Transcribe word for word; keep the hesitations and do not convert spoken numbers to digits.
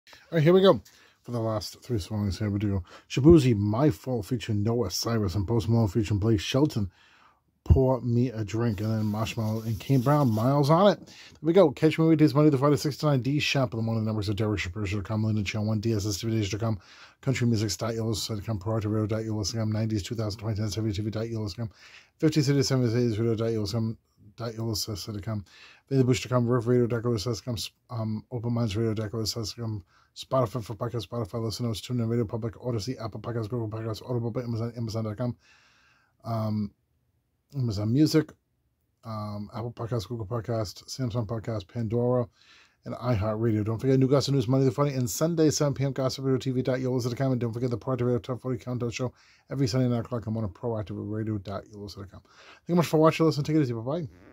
All right, here we go. For the last three songs here, we do Shabuzi, My Fault featuring Noah Cyrus, and Post Malone featuring Blake Shelton, Pour Me a Drink, and then Marshmallow and Kane Brown, Miles on it. There we go. Catch me weekdays, Monday to Friday, six to nine, D Shop, the morning numbers of Derek Shapiro dot com, Linda Channel one, D S S T V dot com, country music dot u s dot com, Parata Radio dot u s dot com, nineties, two thousand, twenty tens, heavy T V dot u s dot com, fifty cities, seventy cities, radio dot u s dot com, Billy Bush dot com, Riff Radio dot u s dot com, um, Open Minds Radio dot u s dot com, Spotify for podcasts, Spotify listeners, TuneIn Radio Public, Odyssey, Apple Podcasts, Google Podcasts, Audible, Amazon, Amazon dot com, um, Amazon Music, um, Apple Podcasts, Google Podcasts, Samsung Podcasts, Pandora, and iHeartRadio. Don't forget New Gossip News Monday to Friday and Sunday, seven p m Gossip Radio T V dot u s dot com. And don't forget the Proactive Radio Top forty Countdown Show every Sunday, nine o'clock. I'm on Proactive Radio dot u s dot com. Thank you much for watching. Listen, take it easy. Bye bye.